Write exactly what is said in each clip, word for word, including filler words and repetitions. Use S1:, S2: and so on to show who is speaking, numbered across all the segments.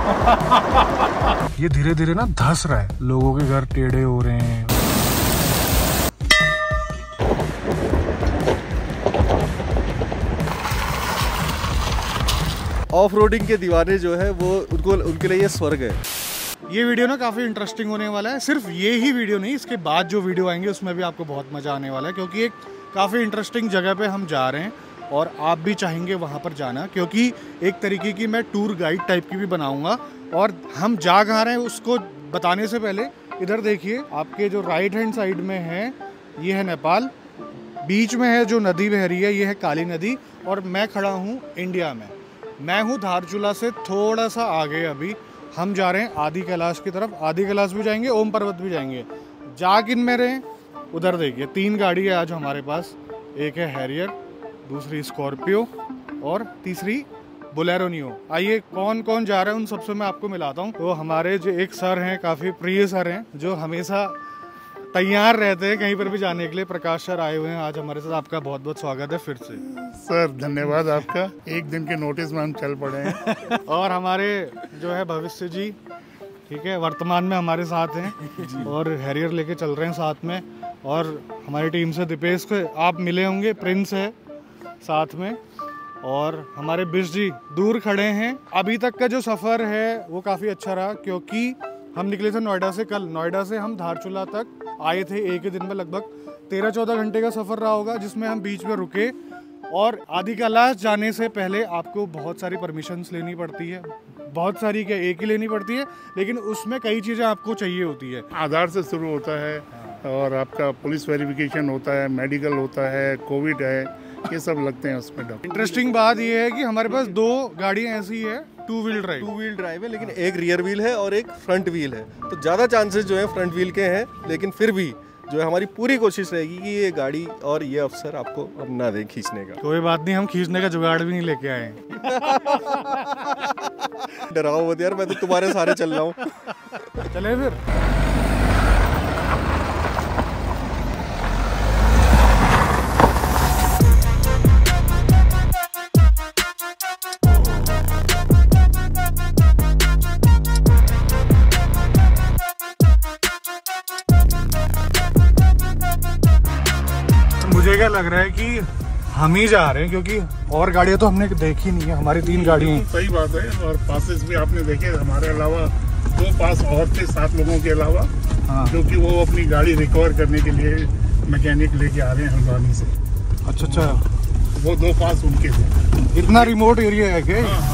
S1: ये धीरे धीरे ना धस रहा है, लोगों के घर टेढ़े हो रहे हैं।
S2: ऑफ रोडिंग के दीवाने जो है वो उनको उनके लिए ये स्वर्ग है।
S1: ये वीडियो ना काफ़ी इंटरेस्टिंग होने वाला है। सिर्फ ये ही वीडियो नहीं, इसके बाद जो वीडियो आएंगे उसमें भी आपको बहुत मज़ा आने वाला है, क्योंकि एक काफ़ी इंटरेस्टिंग जगह पे हम जा रहे हैं और आप भी चाहेंगे वहाँ पर जाना, क्योंकि एक तरीके की मैं टूर गाइड टाइप की भी बनाऊँगा। और हम जा कहाँ रहे हैं उसको बताने से पहले इधर देखिए, आपके जो राइट हैंड साइड में है ये है नेपाल, बीच में है जो नदी बह रही है ये है काली नदी, और मैं खड़ा हूँ इंडिया में। मैं हूँ धारचूला से थोड़ा सा आगे। अभी हम जा रहे हैं आदि कैलाश की तरफ। आदि कैलाश भी जाएंगे, ओम पर्वत भी जाएंगे। जा किन में रहे, उधर देखिए तीन गाड़ी है आज हमारे पास। एक है हैरियर, दूसरी स्कॉर्पियो और तीसरी बोलेरो नियो। आइए कौन कौन जा रहा है उन सबसे मैं आपको मिलाता हूँ। तो हमारे जो एक सर हैं, काफ़ी प्रिय सर हैं, जो हमेशा तैयार रहते हैं कहीं पर भी जाने के लिए। प्रकाश सर आए हुए हैं आज हमारे साथ। आपका बहुत बहुत स्वागत है फिर से।
S3: सर धन्यवाद आपका, एक दिन के नोटिस में हम चल पड़े हैं।
S1: और हमारे जो है भविष्य जी, ठीक है, वर्तमान में हमारे साथ हैं और हैरियर लेके चल रहे हैं साथ में। और हमारी टीम से दीपेश को आप मिले होंगे, प्रिंस है साथ में। और हमारे बिश जी दूर खड़े हैं। अभी तक का जो सफ़र है वो काफ़ी अच्छा रहा, क्योंकि हम निकले थे नोएडा से। कल नोएडा से हम धारचूला तक आए थे एक ही दिन में। लगभग तेरह चौदह घंटे का सफ़र रहा होगा, जिसमें हम बीच में रुके। और आदि कैलाश जाने से पहले आपको बहुत सारी परमिशंस लेनी पड़ती है, बहुत सारी क्या एक ही लेनी पड़ती है, लेकिन उसमें कई चीज़ें आपको चाहिए होती है।
S3: आधार से शुरू होता है और आपका पुलिस वेरिफिकेशन होता है, मेडिकल होता है, कोविड है, ये सब लगते हैं उसमें डॉक्यूमेंट।
S1: इंटरेस्टिंग बात ये है कि हमारे पास दो गाड़ियाँ ऐसी है, two wheel drive
S2: two wheel drive है, लेकिन एक रियर व्हील है और एक फ्रंट व्हील है। तो ज़्यादा चांसेस जो है फ्रंट व्हील के हैं, लेकिन फिर भी जो है हमारी पूरी कोशिश रहेगी कि ये गाड़ी और ये अफसर आपको अब ना दे खींचने का।
S1: कोई बात नहीं, हम खींचने का जुगाड़ भी नहीं लेके आए।
S2: डराओ मत यार, मैं तो तुम्हारे सारे चल रहा हूँ।
S1: चले फिर। मुझे क्या लग रहा है कि हम ही जा रहे हैं, क्योंकि और गाड़ियां तो हमने देखी नहीं है। हमारी तीन गाड़ियां।
S3: सही बात है। और पासेस भी आपने देखे, हमारे अलावा दो पास और थे, सात लोगों के अलावा। हाँ। जो कि वो अपनी गाड़ी रिकवर करने के लिए मैकेनिक लेके आ रहे हैं हल्द्वानी से।
S1: अच्छा अच्छा,
S3: वो दो पास उनके थे।
S1: इतना रिमोट एरिया है क्या? हाँ, हाँ।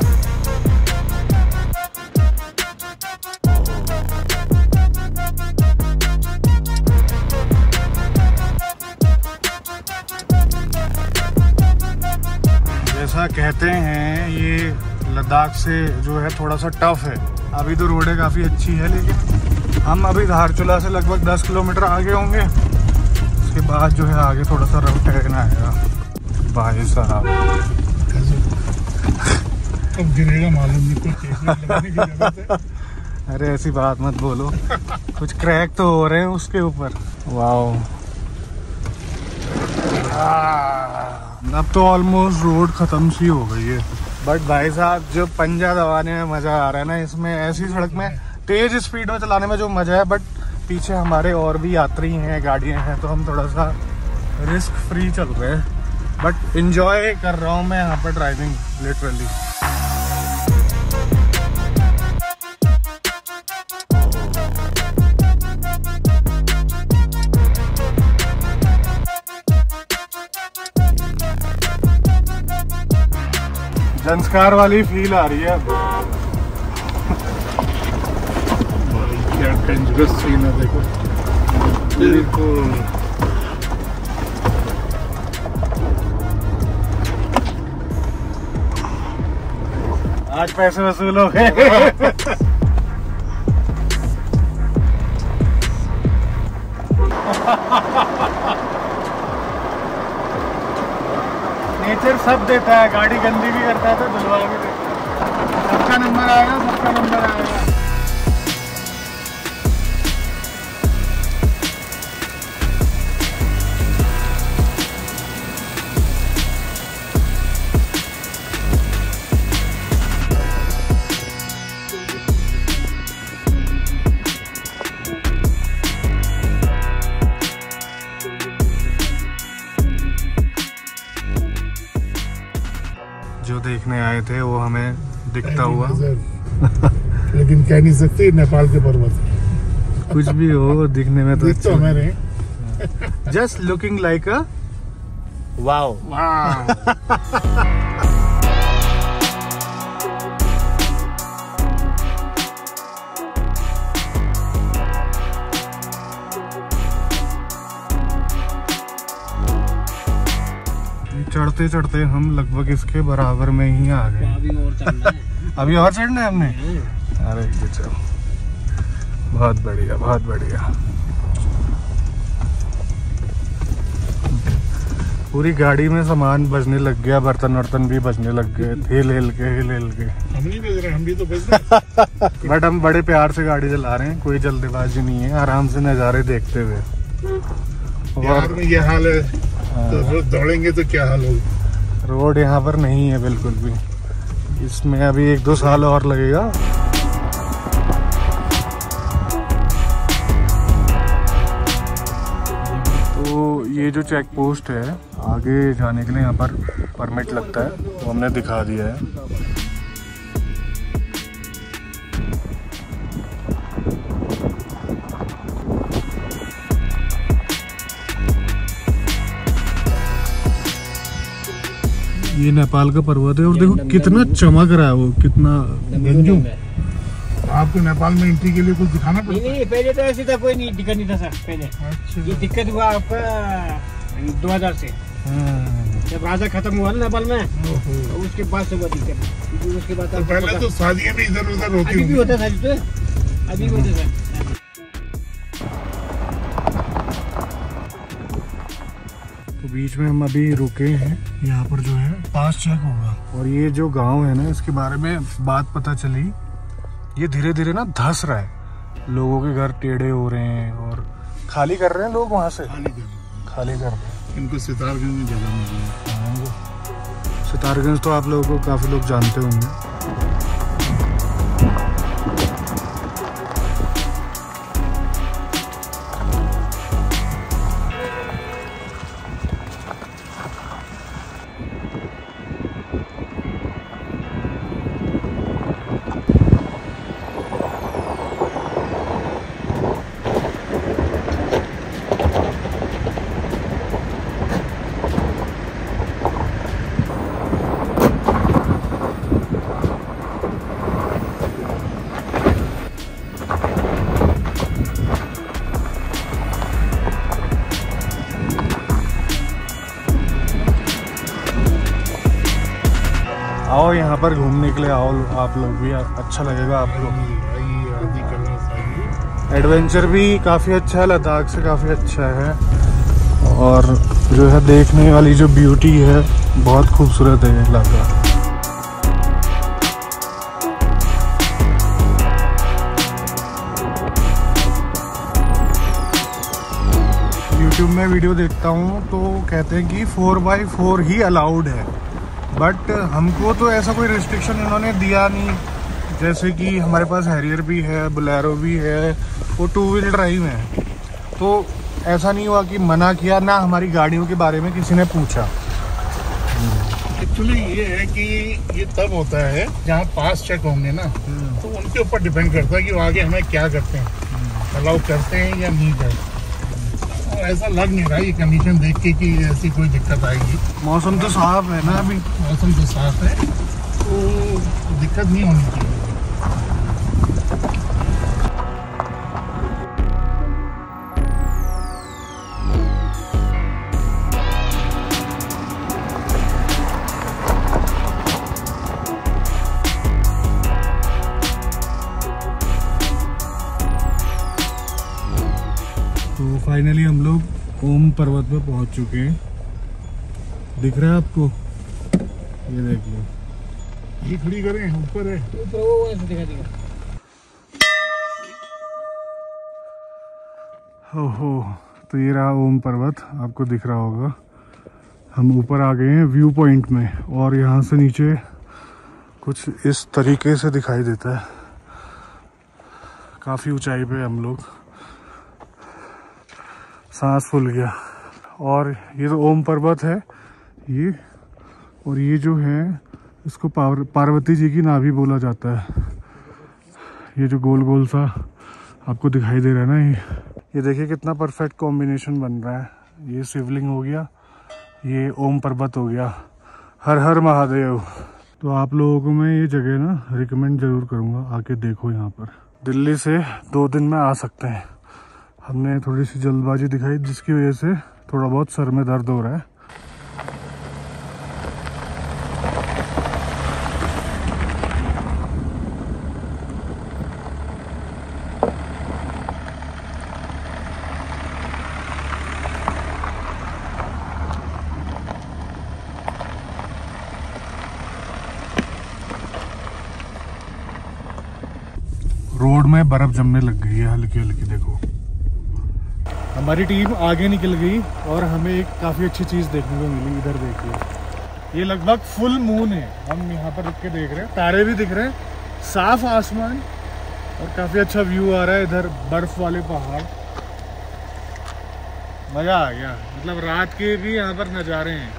S1: जैसा कहते हैं ये लद्दाख से जो है थोड़ा सा टफ है। अभी तो रोडें काफ़ी अच्छी है, लेकिन हम अभी धारचूला से लगभग दस किलोमीटर आगे होंगे। उसके बाद जो है आगे थोड़ा सा रफ ठहरना आएगा। भाई साहब
S3: अब गिरेगा मालूम नहीं, कुछ लगाने की जरूरत है।
S1: अरे ऐसी बात मत बोलो, कुछ क्रैक तो हो रहे हैं उसके ऊपर। वाओ, अब तो ऑलमोस्ट रोड खत्म सी हो गई है। बट भाई साहब जो पंजा दबाने में मजा आ रहा है ना, इसमें ऐसी सड़क में तेज स्पीड में चलाने में जो मजा है। बट पीछे हमारे और भी यात्री हैं, गाड़ियां हैं, तो हम थोड़ा सा रिस्क फ्री चल रहे हैं। बट इंजॉय कर रहा हूँ मैं यहाँ पर ड्राइविंग, लिटरली। संस्कार वाली फील आ रही है।
S3: क्या डेंजरस सीन है, देखो बिल्कुल।
S1: आज पैसे वसूल हो गए। नेचर सब देता है, गाड़ी गंदी भी करता है तो धुलवा भी देता है। सबका नंबर आएगा, सबका नंबर आएगा। आए थे वो हमें दिखता हुआ।
S3: लेकिन कह नहीं सकते नेपाल के पर्वत
S1: कुछ भी हो दिखने में तो
S3: दिख तो हमें रहे।
S1: Just looking like a wow. चढ़ते चढ़ते हम लगभग इसके बराबर में ही आ गए।
S4: अभी और चढ़ना है।
S1: अभी और चढ़ना है हमने। अरे ये चलो, बहुत बढ़िया बहुत बढ़िया। पूरी गाड़ी में सामान बजने लग गया, बर्तन वर्तन भी बजने लग गए, हिल हिल के हिल हिल के।
S3: हम नहीं बज रहे, हम भी तो बज रहे।
S1: बट हम बड़े प्यार से गाड़ी चला रहे हैं, कोई जल्दबाजी नहीं है, आराम से नज़ारे देखते हुए।
S3: बिहार में ये हाल है तो रोज दौड़ेंगे तो क्या हाल होगा।
S1: रोड यहाँ पर नहीं है बिल्कुल भी, इसमें अभी एक दो साल और लगेगा। तो ये जो चेक पोस्ट है आगे जाने के लिए, यहाँ पर परमिट लगता है, वो हमने दिखा दिया है। ये नेपाल का पर्वत है और देखो कितना चमक रहा है वो, कितना
S3: गंजू। आपको नेपाल में एंट्री के लिए कुछ दिखाना पड़ता
S4: नहीं नहीं, पहले तो ऐसे था, कोई नहीं दिक्कत नहीं था सर पहले।
S3: अच्छा।
S4: ये दिक्कत हुआ आपका दो हज़ार से, जब राजा खत्म हुआ ना नेपाल में, तो उसके बाद से हुआ दिक्कत। उसके बाद
S3: तो पहले तो शादियां भी इधर उधर होती
S4: अभी भी होता था, तो अभी भी होता था।
S1: तो बीच में हम अभी रुके हैं, यहाँ पर जो है पास चेक होगा। और ये जो गांव है ना, इसके बारे में बात पता चली, ये धीरे धीरे ना धस रहा है, लोगों के घर टेढ़े हो रहे हैं और खाली कर रहे हैं लोग वहाँ से,
S3: खाली कर
S1: खाली कर रहे हैं।
S3: इनको सितारगंज में जगह मिली है।
S1: सितारगंज तो आप लोगों को काफ़ी लोग जानते होंगे। आओ यहाँ पर घूमने के लिए, आओ आप लोग भी, अच्छा लगेगा आप लोग। एडवेंचर भी काफ़ी अच्छा है, लद्दाख से काफ़ी अच्छा है, और जो है देखने वाली जो ब्यूटी है बहुत खूबसूरत है इलाका। यूट्यूब में वीडियो देखता हूँ तो कहते हैं कि फोर बाई फोर ही अलाउड है, बट हमको तो ऐसा कोई रिस्ट्रिक्शन इन्होंने दिया नहीं। जैसे कि हमारे पास हैरियर भी है, बोलेरो भी है, वो टू व्हील ड्राइव है, तो ऐसा नहीं हुआ कि मना किया, ना हमारी गाड़ियों के बारे में किसी ने पूछा।
S3: एक्चुअली ये है कि ये तब होता है जहाँ पास चेक होंगे ना, तो उनके ऊपर डिपेंड करता है कि वो आगे हमें क्या करते हैं, अलाउ करते हैं या नहीं करते। ऐसा लग नहीं रहा ये कंडीशन देख के कि ऐसी कोई दिक्कत आएगी।
S1: मौसम तो साफ है ना, अभी
S3: मौसम तो साफ है, तो दिक्कत नहीं होनी चाहिए।
S1: तो फाइनली हम लोग ओम पर्वत पे पहुंच चुके हैं। दिख रहा है आपको? ये देख लो,
S3: ये खड़ी करें, ऊपर है,
S4: ऊपर वो ऐसे दिखा देगा।
S1: ओहो, तो ये रहा ओम पर्वत, आपको दिख रहा होगा। हम ऊपर आ गए हैं व्यू पॉइंट में, और यहाँ से नीचे कुछ इस तरीके से दिखाई देता है। काफ़ी ऊंचाई पे हम लोग, सांस फूल गया। और ये तो ओम पर्वत है ये, और ये जो है इसको पार, पार्वती जी की नाभि बोला जाता है। ये जो गोल गोल सा आपको दिखाई दे रहा है ना, ये ये देखिए कितना परफेक्ट कॉम्बिनेशन बन रहा है। ये शिवलिंग हो गया, ये ओम पर्वत हो गया। हर हर महादेव। तो आप लोगों को मैं ये जगह ना रिकमेंड ज़रूर करूँगा, आके देखो। यहाँ पर दिल्ली से दो दिन में आ सकते हैं। हमने थोड़ी सी जल्दबाजी दिखाई जिसकी वजह से थोड़ा बहुत सर में दर्द हो रहा है। रोड में बर्फ जमने लग गई है हल्की हल्की। देखो हमारी टीम आगे निकल गई और हमें एक काफ़ी अच्छी चीज़ देखने को मिली। इधर देखिए, ये लगभग फुल मून है। हम यहाँ पर रुक के देख रहे हैं, तारे भी दिख रहे हैं, साफ आसमान और काफ़ी अच्छा व्यू आ रहा है। इधर बर्फ वाले पहाड़, मज़ा आ गया। मतलब रात के भी यहाँ पर नज़ारे हैं।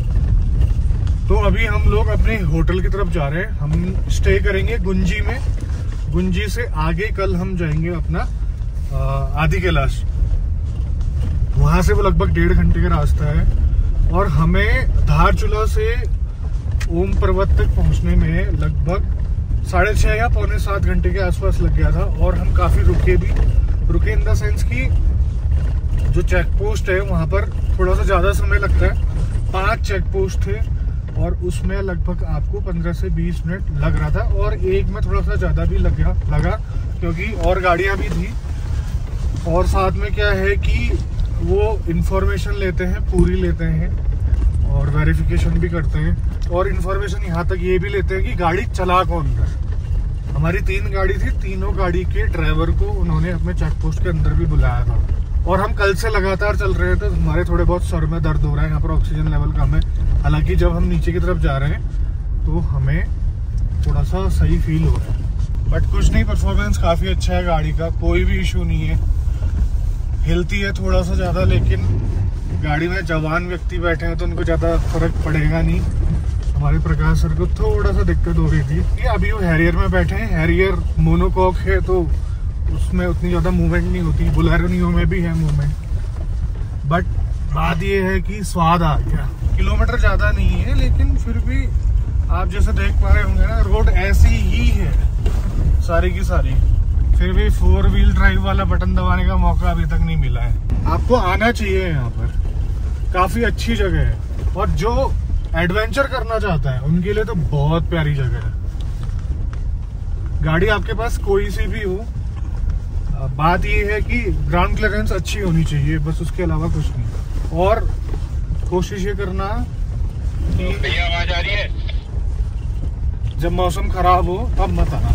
S1: तो अभी हम लोग अपने होटल की तरफ जा रहे हैं। हम स्टे करेंगे गुंजी में। गुंजी से आगे कल हम जाएंगे अपना आदि कैलाश। वहां से वो लगभग डेढ़ घंटे का रास्ता है और हमें धारचूला से ओम पर्वत तक पहुंचने में लगभग साढ़े छः या पौने सात घंटे के आसपास लग गया था। और हम काफी रुके भी, रुके इन द सेंस कि जो चेक पोस्ट है वहां पर थोड़ा सा ज्यादा समय लगता है। पांच चेक पोस्ट थे और उसमें लगभग आपको पंद्रह से बीस मिनट लग रहा था। और एक में थोड़ा सा ज़्यादा भी लग गया लगा क्योंकि और गाड़ियां भी थी। और साथ में क्या है कि वो इन्फॉर्मेशन लेते हैं, पूरी लेते हैं और वेरिफिकेशन भी करते हैं। और इन्फॉर्मेशन यहाँ तक ये भी लेते हैं कि गाड़ी चला कौन रहा है। हमारी तीन गाड़ी थी, तीनों गाड़ी के ड्राइवर को उन्होंने अपने चेक पोस्ट के अंदर भी बुलाया था। और हम कल से लगातार चल रहे थे, तो हमारे थोड़े बहुत सर में दर्द हो रहा है। यहाँ पर ऑक्सीजन लेवल कम है। हालांकि जब हम नीचे की तरफ जा रहे हैं तो हमें थोड़ा सा सही फील हो रहा है। बट कुछ नहीं, परफॉर्मेंस काफ़ी अच्छा है गाड़ी का, कोई भी इशू नहीं है। हिलती है थोड़ा सा ज़्यादा, लेकिन गाड़ी में जवान व्यक्ति बैठे हैं तो उनको ज़्यादा फर्क पड़ेगा नहीं। हमारे प्रकाश सर को थोड़ा सा दिक्कत हो रही थी। ये अभी वो हैरियर में बैठे हैं। हैरियर मोनोकॉक है तो उसमें उतनी ज़्यादा मूवमेंट नहीं होती। बुलेरो में भी है मूवमेंट, बट बात ये है कि स्वाद आ गया। किलोमीटर ज़्यादा नहीं है लेकिन फिर भी आप जैसे देख पा रहे होंगे ना, रोड ऐसी ही है सारी की सारी। फिर भी फोर व्हील ड्राइव वाला बटन दबाने का मौका अभी तक नहीं मिला है। आपको आना चाहिए यहाँ पर, काफ़ी अच्छी जगह है। और जो एडवेंचर करना चाहता है उनके लिए तो बहुत प्यारी जगह है। गाड़ी आपके पास कोई सी भी हो, बात ये है कि ग्राउंड क्लियरेंस अच्छी होनी चाहिए, बस उसके अलावा कुछ नहीं। और कोशिश ये करना कि आवाज आ रही है, जब मौसम खराब हो तब मत आना।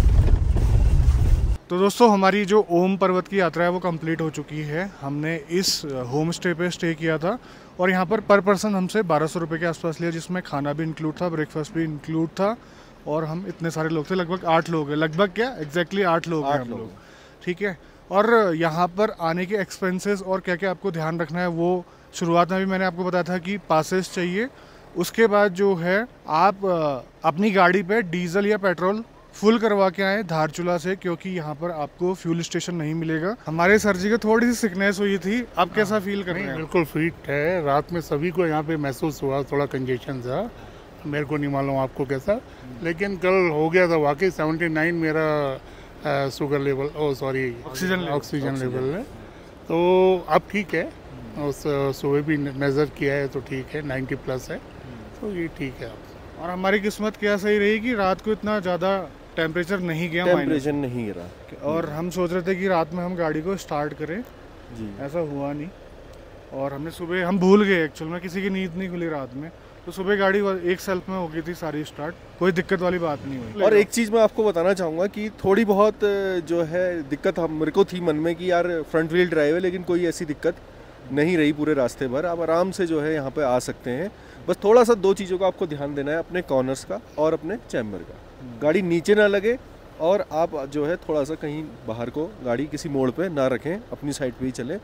S1: तो दोस्तों हमारी जो ओम पर्वत की यात्रा है वो कंप्लीट हो चुकी है। हमने इस होम स्टे पे स्टे किया था और यहाँ पर पर पर्सन हमसे बारह सौ रुपये के आसपास लिया, जिसमें खाना भी इंक्लूड था, ब्रेकफास्ट भी इंक्लूड था। और हम इतने सारे लोग थे, लगभग आठ लोग हैं। लगभग क्या एग्जैक्टली आठ लोग हैं हम लोग, ठीक है। और यहाँ पर आने के एक्सपेंसेस और क्या क्या आपको ध्यान रखना है वो शुरुआत में भी मैंने आपको बताया था कि पासेस चाहिए। उसके बाद जो है आप अपनी गाड़ी पे डीजल या पेट्रोल फुल करवा के आए धारचूला से, क्योंकि यहाँ पर आपको फ्यूल स्टेशन नहीं मिलेगा। हमारे सर जी को थोड़ी सी सिकनेस हुई थी, अब कैसा फील कर रहे हैं?
S3: बिल्कुल फिट है। रात में सभी को यहाँ पे महसूस हुआ, थोड़ा कंजेशन था। मेरे को नहीं मालूम आपको कैसा, लेकिन कल हो गया था वाकई। सेवेंटी नाइन मेरा sugar level, oh sorry oxygen oxygen level है। तो अब ठीक है। उस सुबह भी मेज़र किया है तो ठीक है, नाइन्टी प्लस है, तो ये ठीक है।
S1: और हमारी किस्मत क्या सही रही कि रात को इतना ज़्यादा टेम्परेचर नहीं गया,
S2: टेम्परेचर नहीं गिरा।
S1: और हम सोच रहे थे कि रात में हम गाड़ी को स्टार्ट करें
S2: जी,
S1: ऐसा हुआ नहीं। और हमने सुबह, हम भूल गए एक्चुअल में, किसी की नींद नहीं खुली रात में, तो सुबह गाड़ी एक सेल्फ में हो गई थी सारी स्टार्ट, कोई दिक्कत वाली बात नहीं हुई।
S2: और एक चीज़ मैं आपको बताना चाहूँगा कि थोड़ी बहुत जो है दिक्कत हम मेरे को थी मन में कि यार फ्रंट व्हील ड्राइव है, लेकिन कोई ऐसी दिक्कत नहीं रही पूरे रास्ते भर। आप आराम से जो है यहाँ पे आ सकते हैं। बस थोड़ा सा दो चीज़ों का आपको ध्यान देना है, अपने कॉर्नर्स का और अपने चैम्बर का। गाड़ी नीचे ना लगे और आप जो है थोड़ा सा कहीं बाहर को गाड़ी किसी मोड़ पे ना रखें, अपनी साइड पे ही चलें।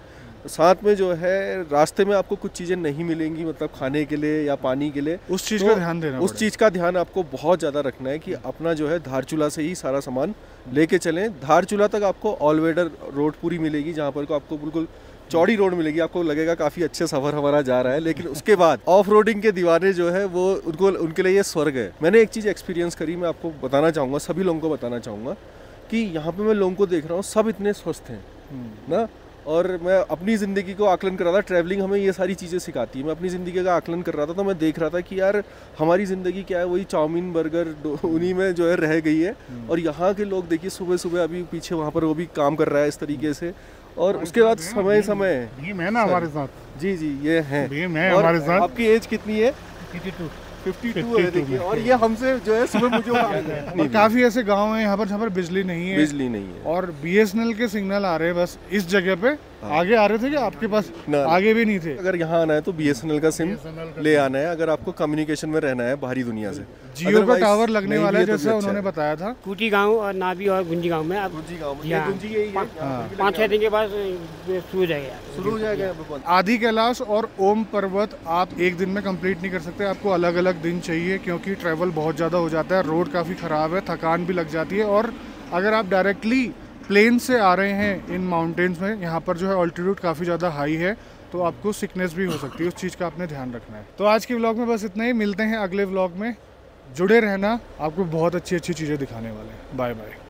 S2: साथ में जो है रास्ते में आपको कुछ चीज़ें नहीं मिलेंगी, मतलब खाने के लिए या पानी के लिए।
S1: उस चीज़
S2: तो
S1: का ध्यान देना
S2: उस चीज़ का ध्यान आपको बहुत ज़्यादा रखना है कि अपना जो है धारचूला से ही सारा सामान लेके चलें। धारचूला तक आपको ऑल वेदर रोड पूरी मिलेगी, जहाँ पर को आपको बिल्कुल चौड़ी रोड मिलेगी, आपको लगेगा काफ़ी अच्छे सफ़र हमारा जा रहा है। लेकिन उसके बाद ऑफ रोडिंग के दीवाने जो है वो उनको उनके लिए ये स्वर्ग है। मैंने एक चीज़ एक्सपीरियंस करी, मैं आपको बताना चाहूँगा, सभी लोगों को बताना चाहूँगा कि यहाँ पे मैं लोगों को देख रहा हूँ सब इतने स्वस्थ हैं ना। और मैं अपनी ज़िंदगी को आकलन कर रहा था, ट्रैवलिंग हमें ये सारी चीज़ें सिखाती है। मैं अपनी ज़िंदगी का आकलन कर रहा था तो मैं देख रहा था कि यार हमारी ज़िंदगी क्या है, वही चाउमीन बर्गर उन्हीं में जो है रह गई है। और यहाँ के लोग देखिए सुबह सुबह अभी पीछे वहाँ पर वो भी काम कर रहा है इस तरीके से। और उसके बाद समय समय
S3: भीम है ना हमारे साथ।
S2: जी जी ये है
S3: भीम है
S2: और
S3: हमारे साथ।
S2: आपकी एज कितनी है? बावन है देखिए। और ये हमसे जो है सुबह मुझे
S1: और काफ़ी ऐसे गांव हैं यहाँ पर जहाँ पर बिजली नहीं है,
S2: बिजली नहीं है
S1: और बीएसएनएल के सिग्नल आ रहे हैं बस इस जगह पे। आगे आ रहे थे कि आपके पास
S2: ना,
S1: आगे भी नहीं थे?
S2: अगर यहाँ आना है तो बीएसएनएल का सिम ले आना है, अगर आपको कम्युनिकेशन में रहना है बाहरी दुनिया से।
S1: जियो का
S2: Otherwise
S1: टावर लगने
S2: नहीं
S1: वाला
S2: भी
S1: है
S2: तो भी
S1: जैसा
S2: अच्छा
S1: उन्होंने
S2: है।
S1: बताया था।
S4: कुटी गांव और नाभी और गुंजी गांव में अब
S2: गुंजी गाँव में
S4: जी हाँ।
S2: गुंजी यही है,
S4: पाँच छः दिन के बाद शुरू हो जाएगा।
S2: शुरू हो जाएगा यहाँ पे बंद।
S1: आदि कैलाश और ओम पर्वत आप एक दिन में कंप्लीट नहीं कर सकते, आपको अलग अलग दिन चाहिए क्योंकि ट्रैवल बहुत ज़्यादा हो जाता है, रोड काफ़ी ख़राब है, थकान भी लग जाती है। और अगर आप डायरेक्टली प्लेन से आ रहे हैं इन माउंटेन्स में, यहाँ पर जो है ऑल्टीट्यूड काफ़ी ज़्यादा हाई है, तो आपको सिकनेस भी हो सकती है, उस चीज़ का आपने ध्यान रखना है। तो आज के व्लॉग में बस इतना ही, मिलते हैं अगले व्लॉग में। जुड़े रहना, आपको बहुत अच्छी अच्छी चीज़ें दिखाने वाले हैं। Bye bye.